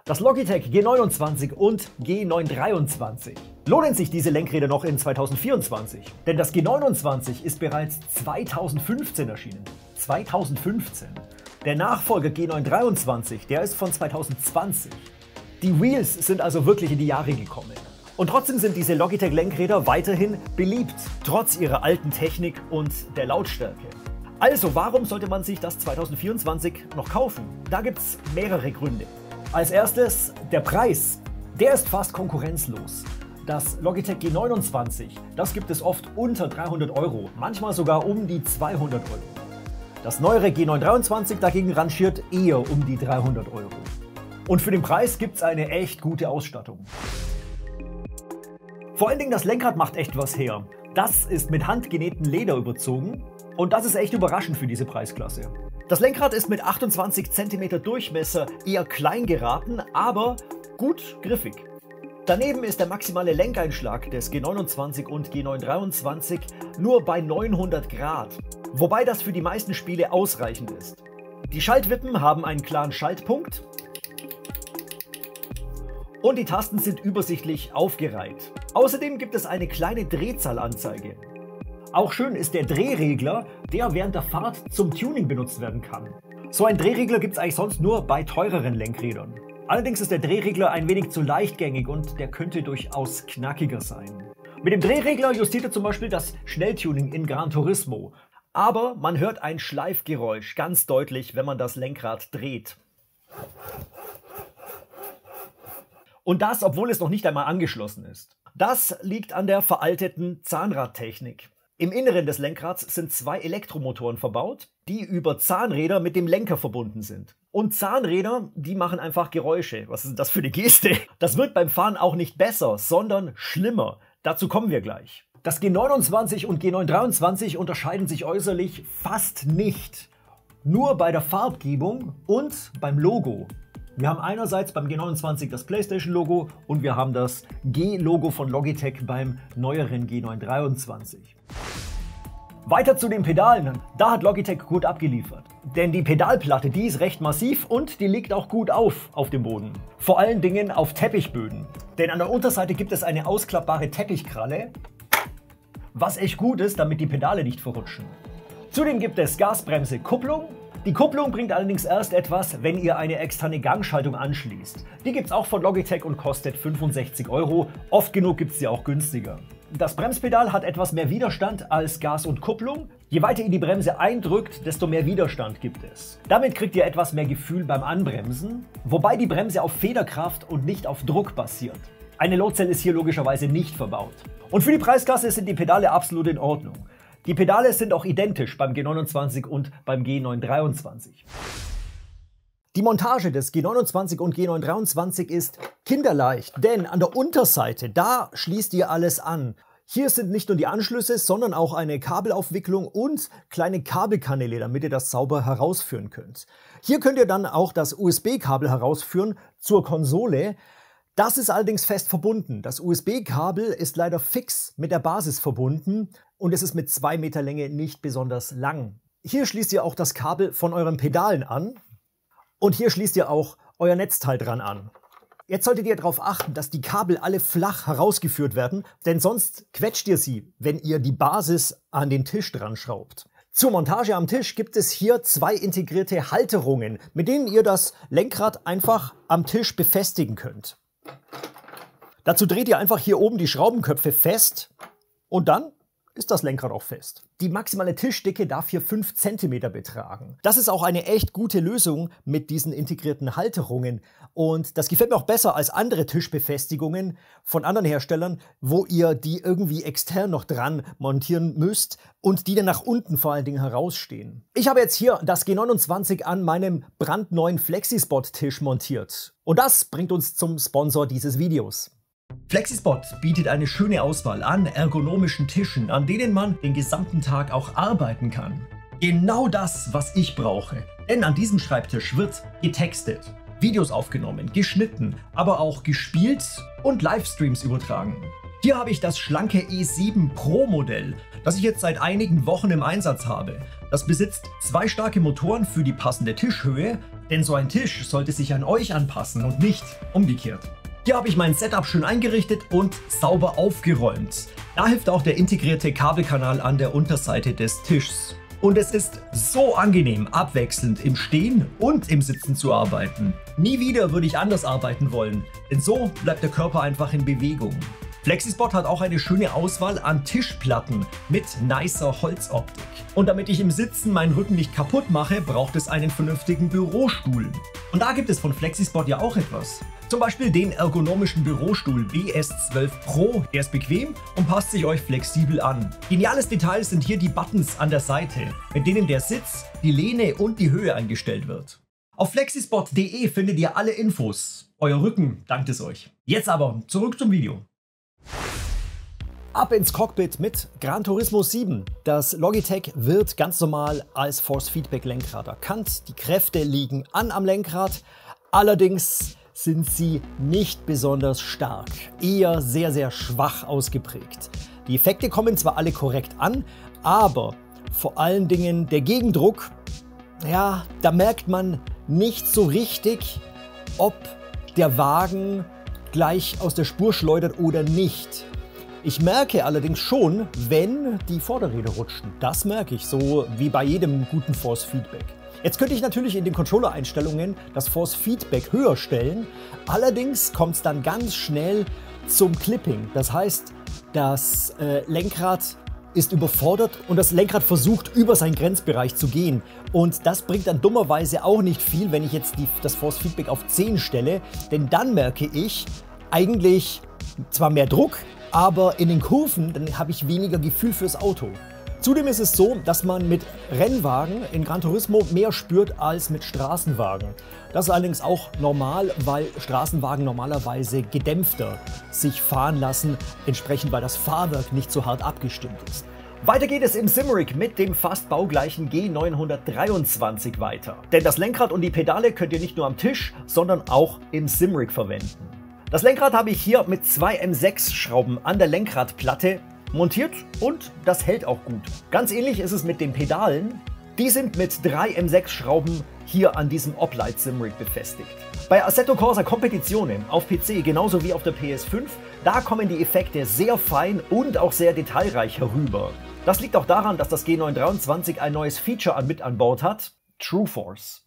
Das Logitech G29 und G923. Lohnen sich diese Lenkräder noch in 2024? Denn das G29 ist bereits 2015 erschienen. 2015. Der Nachfolger G923, der ist von 2020. Die Wheels sind also wirklich in die Jahre gekommen. Und trotzdem sind diese Logitech-Lenkräder weiterhin beliebt, trotz ihrer alten Technik und der Lautstärke. Also, warum sollte man sich das 2024 noch kaufen? Da gibt es mehrere Gründe. Als erstes der Preis. Der ist fast konkurrenzlos. Das Logitech G29, das gibt es oft unter 300 Euro, manchmal sogar um die 200 Euro. Das neuere G923 dagegen rangiert eher um die 300 Euro. Und für den Preis gibt es eine echt gute Ausstattung. Vor allen Dingen das Lenkrad macht echt was her. Das ist mit handgenähtem Leder überzogen und das ist echt überraschend für diese Preisklasse. Das Lenkrad ist mit 28 cm Durchmesser eher klein geraten, aber gut griffig. Daneben ist der maximale Lenkeinschlag des G29 und G923 nur bei 900 Grad, wobei das für die meisten Spiele ausreichend ist. Die Schaltwippen haben einen klaren Schaltpunkt und die Tasten sind übersichtlich aufgereiht. Außerdem gibt es eine kleine Drehzahlanzeige. Auch schön ist der Drehregler, der während der Fahrt zum Tuning benutzt werden kann. So ein Drehregler gibt es eigentlich sonst nur bei teureren Lenkrädern. Allerdings ist der Drehregler ein wenig zu leichtgängig und der könnte durchaus knackiger sein. Mit dem Drehregler justiert er zum Beispiel das Schnelltuning in Gran Turismo. Aber man hört ein Schleifgeräusch ganz deutlich, wenn man das Lenkrad dreht. Und das, obwohl es noch nicht einmal angeschlossen ist. Das liegt an der veralteten Zahnradtechnik. Im Inneren des Lenkrads sind zwei Elektromotoren verbaut, die über Zahnräder mit dem Lenker verbunden sind. Und Zahnräder, die machen einfach Geräusche. Was ist denn das für eine Geste? Das wird beim Fahren auch nicht besser, sondern schlimmer. Dazu kommen wir gleich. Das G29 und G923 unterscheiden sich äußerlich fast nicht. Nur bei der Farbgebung und beim Logo. Wir haben einerseits beim G29 das PlayStation-Logo und wir haben das G-Logo von Logitech beim neueren G923. Weiter zu den Pedalen. Da hat Logitech gut abgeliefert. Denn die Pedalplatte, die ist recht massiv und die liegt auch gut auf dem Boden. Vor allen Dingen auf Teppichböden. Denn an der Unterseite gibt es eine ausklappbare Teppichkralle, was echt gut ist, damit die Pedale nicht verrutschen. Zudem gibt es Gasbremse, Kupplung. Die Kupplung bringt allerdings erst etwas, wenn ihr eine externe Gangschaltung anschließt. Die gibt es auch von Logitech und kostet 65 Euro. Oft genug gibt es sie auch günstiger. Das Bremspedal hat etwas mehr Widerstand als Gas und Kupplung. Je weiter ihr die Bremse eindrückt, desto mehr Widerstand gibt es. Damit kriegt ihr etwas mehr Gefühl beim Anbremsen, wobei die Bremse auf Federkraft und nicht auf Druck basiert. Eine Loadzelle ist hier logischerweise nicht verbaut. Und für die Preisklasse sind die Pedale absolut in Ordnung. Die Pedale sind auch identisch beim G29 und beim G923. Die Montage des G29 und G923 ist kinderleicht, denn an der Unterseite, da schließt ihr alles an. Hier sind nicht nur die Anschlüsse, sondern auch eine Kabelaufwicklung und kleine Kabelkanäle, damit ihr das sauber herausführen könnt. Hier könnt ihr dann auch das USB-Kabel herausführen zur Konsole. Das ist allerdings fest verbunden. Das USB-Kabel ist leider fix mit der Basis verbunden und es ist mit 2 Meter Länge nicht besonders lang. Hier schließt ihr auch das Kabel von euren Pedalen an und hier schließt ihr auch euer Netzteil dran an. Jetzt solltet ihr darauf achten, dass die Kabel alle flach herausgeführt werden, denn sonst quetscht ihr sie, wenn ihr die Basis an den Tisch dran schraubt. Zur Montage am Tisch gibt es hier 2 integrierte Halterungen, mit denen ihr das Lenkrad einfach am Tisch befestigen könnt. Dazu dreht ihr einfach hier oben die Schraubenköpfe fest und dann ist das Lenkrad auch fest. Die maximale Tischdicke darf hier 5 cm betragen. Das ist auch eine echt gute Lösung mit diesen integrierten Halterungen und das gefällt mir auch besser als andere Tischbefestigungen von anderen Herstellern, wo ihr die irgendwie extern noch dran montieren müsst und die dann nach unten vor allen Dingen herausstehen. Ich habe jetzt hier das G29 an meinem brandneuen Flexispot-Tisch montiert und das bringt uns zum Sponsor dieses Videos. Flexispot bietet eine schöne Auswahl an ergonomischen Tischen, an denen man den gesamten Tag auch arbeiten kann. Genau das, was ich brauche. Denn an diesem Schreibtisch wird getextet, Videos aufgenommen, geschnitten, aber auch gespielt und Livestreams übertragen. Hier habe ich das schlanke E7 Pro Modell, das ich jetzt seit einigen Wochen im Einsatz habe. Das besitzt 2 starke Motoren für die passende Tischhöhe, denn so ein Tisch sollte sich an euch anpassen und nicht umgekehrt. Hier habe ich mein Setup schön eingerichtet und sauber aufgeräumt. Da hilft auch der integrierte Kabelkanal an der Unterseite des Tischs. Und es ist so angenehm, abwechselnd im Stehen und im Sitzen zu arbeiten. Nie wieder würde ich anders arbeiten wollen, denn so bleibt der Körper einfach in Bewegung. Flexispot hat auch eine schöne Auswahl an Tischplatten mit nicer Holzoptik. Und damit ich im Sitzen meinen Rücken nicht kaputt mache, braucht es einen vernünftigen Bürostuhl. Und da gibt es von Flexispot ja auch etwas. Zum Beispiel den ergonomischen Bürostuhl BS12 Pro. Der ist bequem und passt sich euch flexibel an. Geniales Detail sind hier die Buttons an der Seite, mit denen der Sitz, die Lehne und die Höhe eingestellt wird. Auf flexispot.de findet ihr alle Infos. Euer Rücken dankt es euch. Jetzt aber zurück zum Video. Ab ins Cockpit mit Gran Turismo 7. Das Logitech wird ganz normal als Force-Feedback-Lenkrad erkannt. Die Kräfte liegen an am Lenkrad, allerdings sind sie nicht besonders stark, eher sehr, sehr schwach ausgeprägt. Die Effekte kommen zwar alle korrekt an, aber vor allen Dingen der Gegendruck, ja, da merkt man nicht so richtig, ob der Wagen gleich aus der Spur schleudert oder nicht. Ich merke allerdings schon, wenn die Vorderräder rutschen. Das merke ich, so wie bei jedem guten Force Feedback. Jetzt könnte ich natürlich in den Controller-Einstellungen das Force Feedback höher stellen. Allerdings kommt es dann ganz schnell zum Clipping. Das heißt, das Lenkrad ist überfordert und das Lenkrad versucht, über seinen Grenzbereich zu gehen. Und das bringt dann dummerweise auch nicht viel, wenn ich jetzt das Force Feedback auf 10 stelle. Denn dann merke ich eigentlich zwar mehr Druck, aber in den Kurven dann habe ich weniger Gefühl fürs Auto. Zudem ist es so, dass man mit Rennwagen in Gran Turismo mehr spürt als mit Straßenwagen. Das ist allerdings auch normal, weil Straßenwagen normalerweise gedämpfter sich fahren lassen, entsprechend weil das Fahrwerk nicht so hart abgestimmt ist. Weiter geht es im Simric mit dem fast baugleichen G923 weiter. Denn das Lenkrad und die Pedale könnt ihr nicht nur am Tisch, sondern auch im Simric verwenden. Das Lenkrad habe ich hier mit 2 M6-Schrauben an der Lenkradplatte montiert und das hält auch gut. Ganz ähnlich ist es mit den Pedalen. Die sind mit 3 M6-Schrauben hier an diesem Oplight Simric befestigt. Bei Assetto Corsa Competizione auf PC genauso wie auf der PS5, da kommen die Effekte sehr fein und auch sehr detailreich herüber. Das liegt auch daran, dass das G923 ein neues Feature mit an Bord hat, True Force.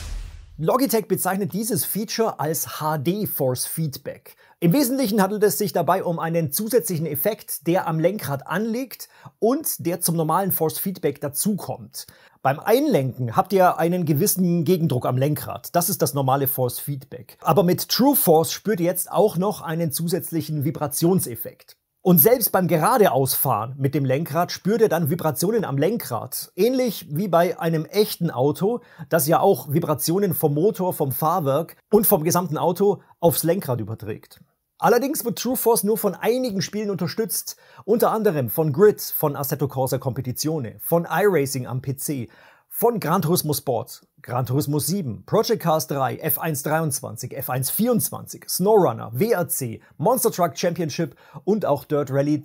Logitech bezeichnet dieses Feature als HD Force Feedback. Im Wesentlichen handelt es sich dabei um einen zusätzlichen Effekt, der am Lenkrad anliegt und der zum normalen Force Feedback dazukommt. Beim Einlenken habt ihr einen gewissen Gegendruck am Lenkrad. Das ist das normale Force Feedback. Aber mit True Force spürt ihr jetzt auch noch einen zusätzlichen Vibrationseffekt. Und selbst beim Geradeausfahren mit dem Lenkrad spürt ihr dann Vibrationen am Lenkrad. Ähnlich wie bei einem echten Auto, das ja auch Vibrationen vom Motor, vom Fahrwerk und vom gesamten Auto aufs Lenkrad überträgt. Allerdings wird True Force nur von einigen Spielen unterstützt, unter anderem von Grid, von Assetto Corsa Competizione, von iRacing am PC, von Gran Turismo Sport, Gran Turismo 7, Project Cars 3, F1 23, F1 24, SnowRunner, WRC, Monster Truck Championship und auch Dirt Rally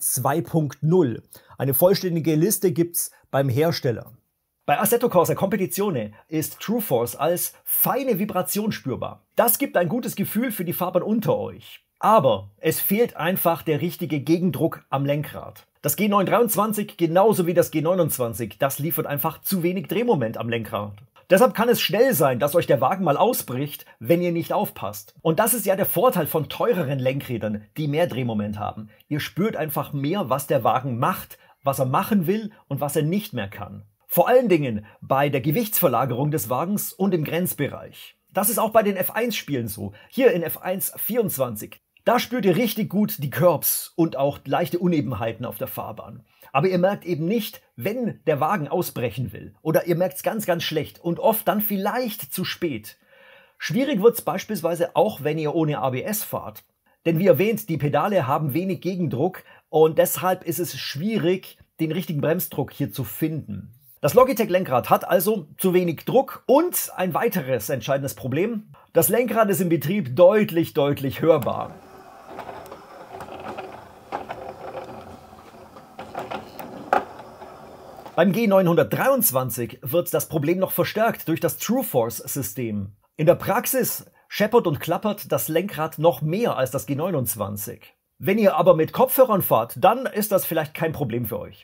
2.0. Eine vollständige Liste gibt's beim Hersteller. Bei Assetto Corsa Competizione ist True Force als feine Vibration spürbar. Das gibt ein gutes Gefühl für die Fahrbahn unter euch. Aber es fehlt einfach der richtige Gegendruck am Lenkrad. Das G923 genauso wie das G29, das liefert einfach zu wenig Drehmoment am Lenkrad. Deshalb kann es schnell sein, dass euch der Wagen mal ausbricht, wenn ihr nicht aufpasst. Und das ist ja der Vorteil von teureren Lenkrädern, die mehr Drehmoment haben. Ihr spürt einfach mehr, was der Wagen macht, was er machen will und was er nicht mehr kann. Vor allen Dingen bei der Gewichtsverlagerung des Wagens und im Grenzbereich. Das ist auch bei den F1-Spielen so. Hier in F1 24. Da spürt ihr richtig gut die Curbs und auch leichte Unebenheiten auf der Fahrbahn. Aber ihr merkt eben nicht, wenn der Wagen ausbrechen will. Oder ihr merkt es ganz, ganz schlecht und oft dann vielleicht zu spät. Schwierig wird es beispielsweise auch, wenn ihr ohne ABS fahrt. Denn wie erwähnt, die Pedale haben wenig Gegendruck und deshalb ist es schwierig, den richtigen Bremsdruck hier zu finden. Das Logitech-Lenkrad hat also zu wenig Druck und ein weiteres entscheidendes Problem. Das Lenkrad ist im Betrieb deutlich hörbar. Beim G923 wird das Problem noch verstärkt durch das TrueForce-System. In der Praxis scheppert und klappert das Lenkrad noch mehr als das G29. Wenn ihr aber mit Kopfhörern fahrt, dann ist das vielleicht kein Problem für euch.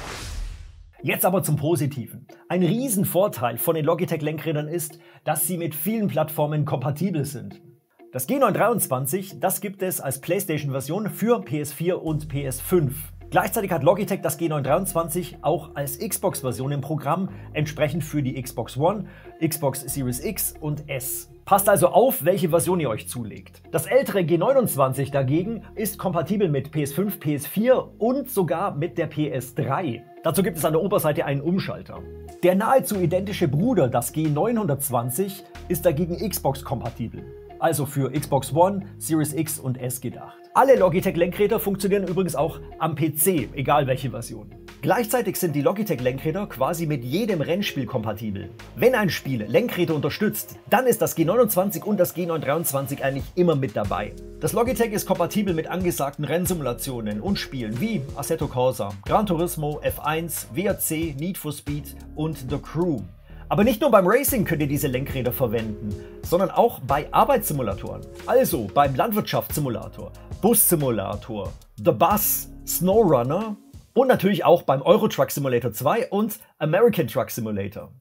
Jetzt aber zum Positiven. Ein Riesenvorteil von den Logitech-Lenkrädern ist, dass sie mit vielen Plattformen kompatibel sind. Das G923, das gibt es als PlayStation-Version für PS4 und PS5. Gleichzeitig hat Logitech das G923 auch als Xbox-Version im Programm, entsprechend für die Xbox One, Xbox Series X und S. Passt also auf, welche Version ihr euch zulegt. Das ältere G29 dagegen ist kompatibel mit PS5, PS4 und sogar mit der PS3. Dazu gibt es an der Oberseite einen Umschalter. Der nahezu identische Bruder, das G920, ist dagegen Xbox-kompatibel. Also für Xbox One, Series X und S gedacht. Alle Logitech-Lenkräder funktionieren übrigens auch am PC, egal welche Version. Gleichzeitig sind die Logitech-Lenkräder quasi mit jedem Rennspiel kompatibel. Wenn ein Spiel Lenkräder unterstützt, dann ist das G29 und das G923 eigentlich immer mit dabei. Das Logitech ist kompatibel mit angesagten Rennsimulationen und Spielen wie Assetto Corsa, Gran Turismo, F1, WRC, Need for Speed und The Crew. Aber nicht nur beim Racing könnt ihr diese Lenkräder verwenden, sondern auch bei Arbeitssimulatoren. Also beim Landwirtschaftssimulator, Bussimulator, The Bus, SnowRunner und natürlich auch beim Euro Truck Simulator 2 und American Truck Simulator.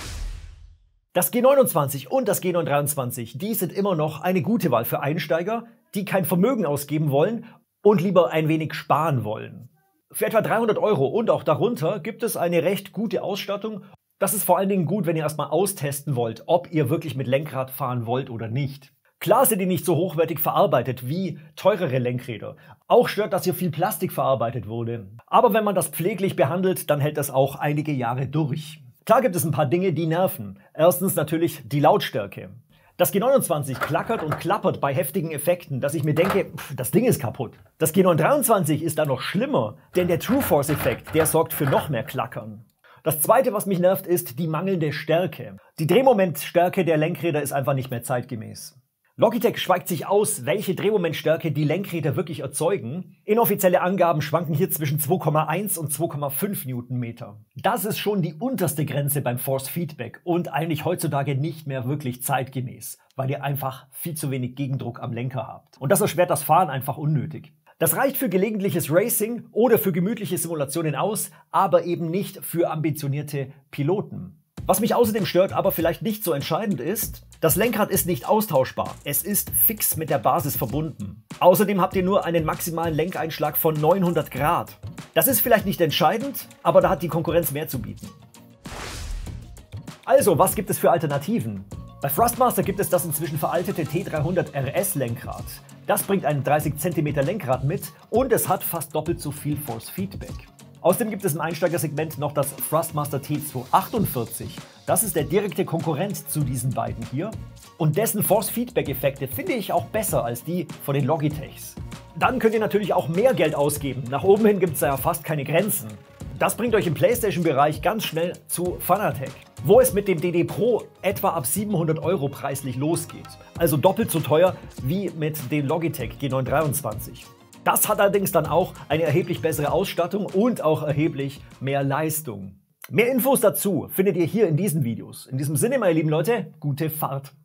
Das G29 und das G923, die sind immer noch eine gute Wahl für Einsteiger, die kein Vermögen ausgeben wollen und lieber ein wenig sparen wollen. Für etwa 300 € und auch darunter gibt es eine recht gute Ausstattung. Das ist vor allen Dingen gut, wenn ihr erstmal austesten wollt, ob ihr wirklich mit Lenkrad fahren wollt oder nicht. Klar sind die nicht so hochwertig verarbeitet wie teurere Lenkräder. Auch stört, dass hier viel Plastik verarbeitet wurde. Aber wenn man das pfleglich behandelt, dann hält das auch einige Jahre durch. Klar gibt es ein paar Dinge, die nerven. Erstens natürlich die Lautstärke. Das G29 klackert und klappert bei heftigen Effekten, dass ich mir denke, das Ding ist kaputt. Das G923 ist da noch schlimmer, denn der TrueForce-Effekt, der sorgt für noch mehr Klackern. Das zweite, was mich nervt, ist die mangelnde Stärke. Die Drehmomentstärke der Lenkräder ist einfach nicht mehr zeitgemäß. Logitech schweigt sich aus, welche Drehmomentstärke die Lenkräder wirklich erzeugen. Inoffizielle Angaben schwanken hier zwischen 2,1 und 2,5 Newtonmeter. Das ist schon die unterste Grenze beim Force Feedback und eigentlich heutzutage nicht mehr wirklich zeitgemäß, weil ihr einfach viel zu wenig Gegendruck am Lenker habt. Und das erschwert das Fahren einfach unnötig. Das reicht für gelegentliches Racing oder für gemütliche Simulationen aus, aber eben nicht für ambitionierte Piloten. Was mich außerdem stört, aber vielleicht nicht so entscheidend ist, das Lenkrad ist nicht austauschbar. Es ist fix mit der Basis verbunden. Außerdem habt ihr nur einen maximalen Lenkeinschlag von 900 Grad. Das ist vielleicht nicht entscheidend, aber da hat die Konkurrenz mehr zu bieten. Also, was gibt es für Alternativen? Bei Thrustmaster gibt es das inzwischen veraltete T300 RS Lenkrad. Das bringt ein 30 cm Lenkrad mit und es hat fast doppelt so viel Force Feedback. Außerdem gibt es im Einsteigersegment noch das Thrustmaster T248. Das ist der direkte Konkurrent zu diesen beiden hier. Und dessen Force-Feedback-Effekte finde ich auch besser als die von den Logitechs. Dann könnt ihr natürlich auch mehr Geld ausgeben. Nach oben hin gibt es ja fast keine Grenzen. Das bringt euch im PlayStation-Bereich ganz schnell zu Fanatec, wo es mit dem DD Pro etwa ab 700 € preislich losgeht. Also doppelt so teuer wie mit dem Logitech G923. Das hat allerdings dann auch eine erheblich bessere Ausstattung und auch erheblich mehr Leistung. Mehr Infos dazu findet ihr hier in diesen Videos. In diesem Sinne, meine lieben Leute, gute Fahrt!